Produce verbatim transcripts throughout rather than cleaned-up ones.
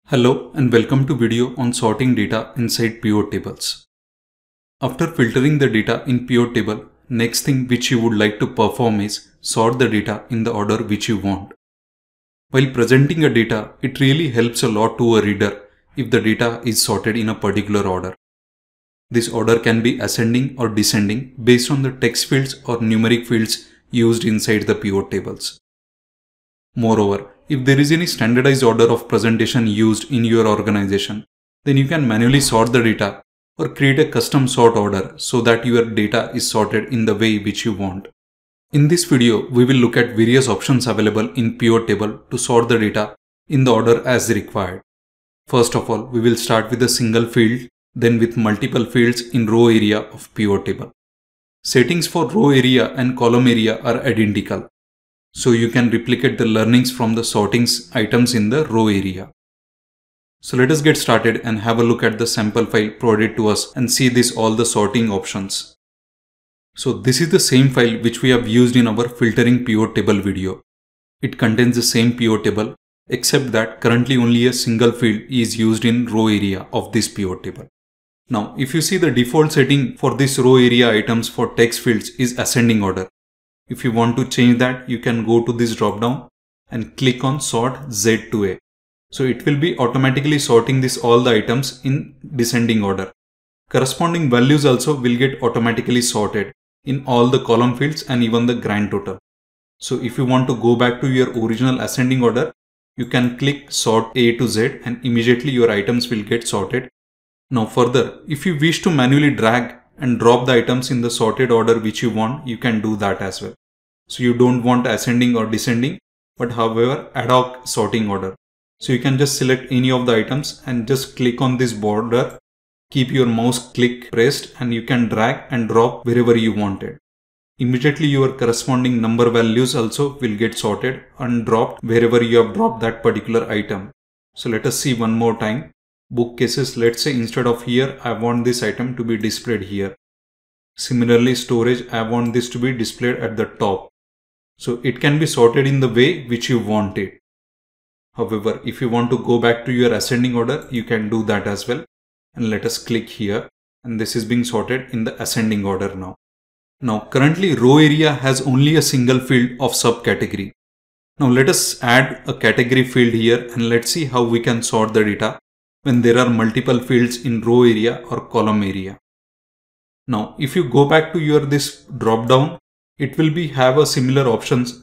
Hello and welcome to video on sorting data inside pivot tables. After filtering the data in pivot table, next thing which you would like to perform is sort the data in the order which you want. While presenting a data, it really helps a lot to a reader if the data is sorted in a particular order. This order can be ascending or descending based on the text fields or numeric fields used inside the pivot tables. Moreover, if there is any standardized order of presentation used in your organization, then you can manually sort the data or create a custom sort order so that your data is sorted in the way which you want. In this video, we will look at various options available in pivot table to sort the data in the order as required. First of all, we will start with a single field, then with multiple fields in row area of pivot table. Settings for row area and column area are identical, so you can replicate the learnings from the sortings items in the row area. So let us get started and have a look at the sample file provided to us and see this all the sorting options. So this is the same file which we have used in our filtering pivot table video. It contains the same pivot table except that currently only a single field is used in row area of this pivot table. Now if you see, the default setting for this row area items for text fields is ascending order. If you want to change that, you can go to this drop down and click on sort Z to A. So it will be automatically sorting this all the items in descending order. Corresponding values also will get automatically sorted in all the column fields and even the grand total. So if you want to go back to your original ascending order, you can click sort A to Z and immediately your items will get sorted. Now further, if you wish to manually drag and drop the items in the sorted order which you want, you can do that as well. So you don't want ascending or descending, but however ad hoc sorting order. So you can just select any of the items and just click on this border, keep your mouse click pressed and you can drag and drop wherever you want it. Immediately your corresponding number values also will get sorted and dropped wherever you have dropped that particular item. So let us see one more time. Bookcases, let's say instead of here, I want this item to be displayed here. Similarly, storage, I want this to be displayed at the top. So it can be sorted in the way which you want it. However, if you want to go back to your ascending order, you can do that as well. And let us click here. And this is being sorted in the ascending order now. Now currently row area has only a single field of subcategory. Now let us add a category field here and let's see how we can sort the data when there are multiple fields in row area or column area. Now if you go back to your this drop down, it will be have a similar options.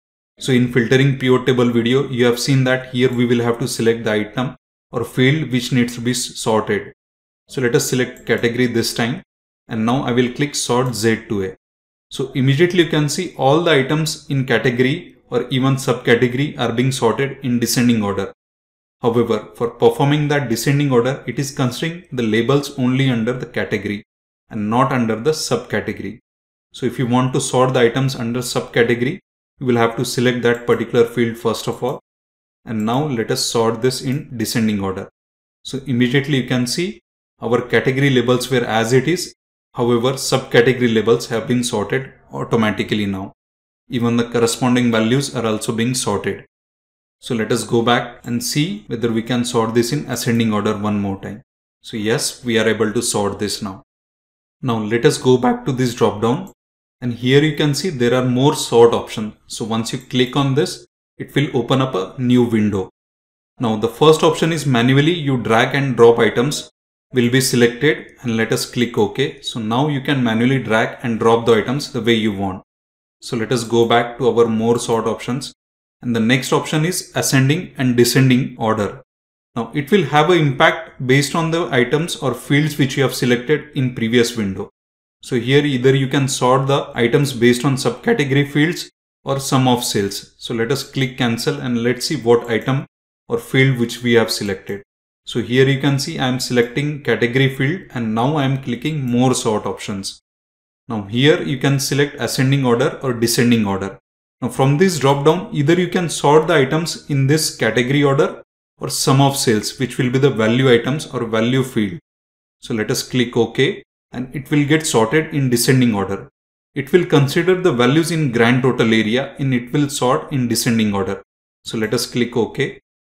So in filtering pivot table video, you have seen that here we will have to select the item or field which needs to be sorted. So let us select category this time and now I will click sort Z to A. So immediately you can see all the items in category or even subcategory are being sorted in descending order. However, for performing that descending order, it is considering the labels only under the category and not under the subcategory. So if you want to sort the items under subcategory, you will have to select that particular field first of all. And now let us sort this in descending order. So immediately you can see our category labels were as it is. However, subcategory labels have been sorted automatically now. Even the corresponding values are also being sorted. So let us go back and see whether we can sort this in ascending order one more time. So yes, we are able to sort this now. Now let us go back to this drop down and here you can see there are more sort options. So once you click on this, it will open up a new window. Now the first option is manually you drag and drop items will be selected and let us click OK. So now you can manually drag and drop the items the way you want. So let us go back to our more sort options. And the next option is ascending and descending order. Now it will have an impact based on the items or fields which you have selected in previous window. So here either you can sort the items based on subcategory fields or sum of cells. So let us click cancel and let's see what item or field which we have selected. So here you can see I am selecting category field and now I am clicking more sort options. Now here you can select ascending order or descending order. Now from this drop down, either you can sort the items in this category order or sum of cells, which will be the value items or value field. So let us click OK and it will get sorted in descending order. It will consider the values in grand total area and it will sort in descending order. So let us click OK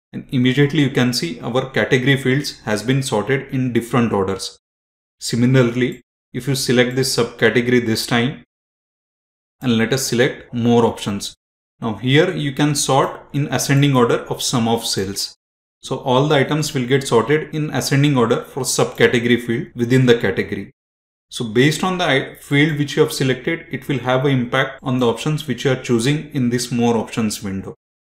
and immediately you can see our category fields has been sorted in different orders. Similarly, if you select this subcategory this time and let us select more options. Now here you can sort in ascending order of sum of sales. So all the items will get sorted in ascending order for subcategory field within the category. So based on the field which you have selected, it will have an impact on the options which you are choosing in this more options window.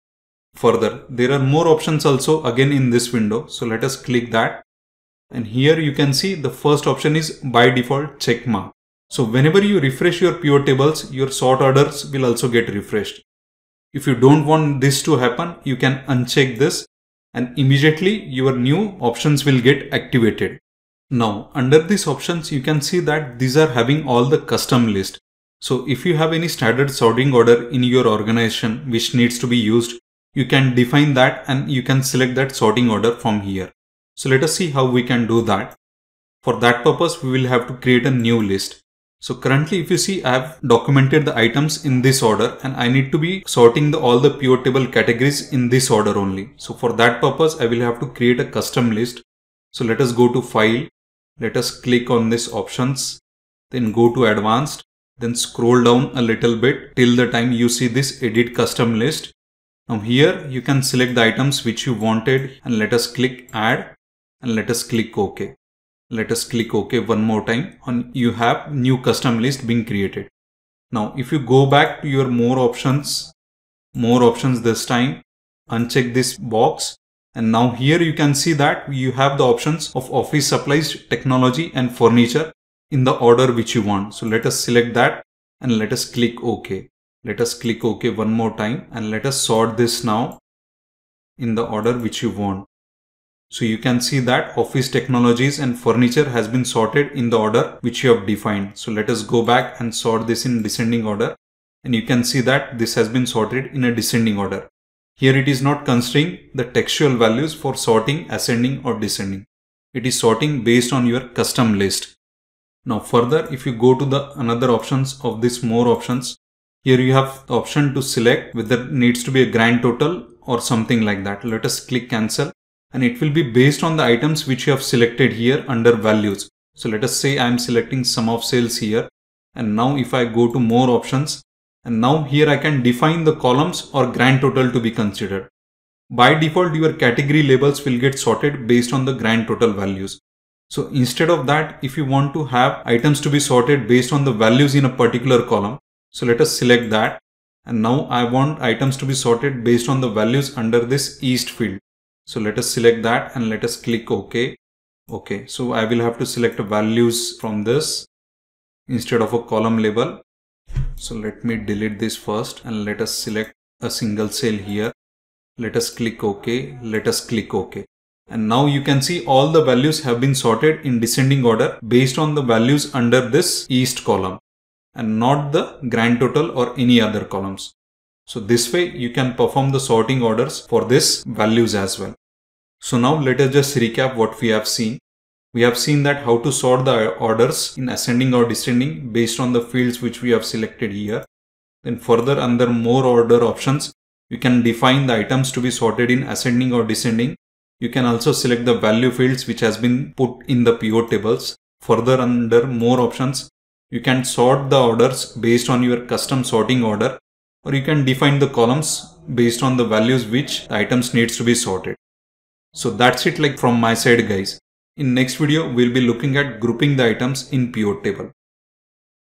Further, there are more options also again in this window. So let us click that. And here you can see the first option is by default check mark. So whenever you refresh your pivot tables, your sort orders will also get refreshed. If you don't want this to happen, you can uncheck this and immediately your new options will get activated. Now under these options, you can see that these are having all the custom list. So if you have any standard sorting order in your organization which needs to be used, you can define that and you can select that sorting order from here. So let us see how we can do that. For that purpose, we will have to create a new list. So currently, if you see, I have documented the items in this order and I need to be sorting the, all the pivot table categories in this order only. So for that purpose, I will have to create a custom list. So let us go to File. Let us click on this options, then go to Advanced, then scroll down a little bit till the time you see this Edit Custom List. Now here you can select the items which you wanted and let us click Add and let us click OK. Let us click OK one more time and you have new custom list being created. Now if you go back to your more options, more options this time, uncheck this box. And now here you can see that you have the options of office supplies, technology and furniture in the order which you want. So let us select that and let us click OK. Let us click OK one more time and let us sort this now in the order which you want. So you can see that office technologies and furniture has been sorted in the order which you have defined. So let us go back and sort this in descending order and you can see that this has been sorted in a descending order. Here it is not considering the textual values for sorting ascending or descending. It is sorting based on your custom list. Now further, if you go to the another options of this more options, here you have the option to select whether it needs to be a grand total or something like that. Let us click cancel and it will be based on the items which you have selected here under values. So let us say I am selecting sum of sales here and now if I go to more options, and now here I can define the columns or grand total to be considered. By default, your category labels will get sorted based on the grand total values. So instead of that, if you want to have items to be sorted based on the values in a particular column, so let us select that. And now I want items to be sorted based on the values under this East field. So let us select that and let us click OK. Okay, so I will have to select values from this instead of a column label. So let me delete this first and let us select a single cell here. Let us click OK. Let us click OK. And now you can see all the values have been sorted in descending order based on the values under this East column and not the grand total or any other columns. So this way you can perform the sorting orders for this values as well. So now let us just recap what we have seen. We have seen that how to sort the orders in ascending or descending based on the fields which we have selected here. Then further under more order options, you can define the items to be sorted in ascending or descending. You can also select the value fields which has been put in the pivot tables. Further under more options, you can sort the orders based on your custom sorting order, or you can define the columns based on the values which the items needs to be sorted. So that's it like from my side guys. In next video, we'll be looking at grouping the items in pivot table.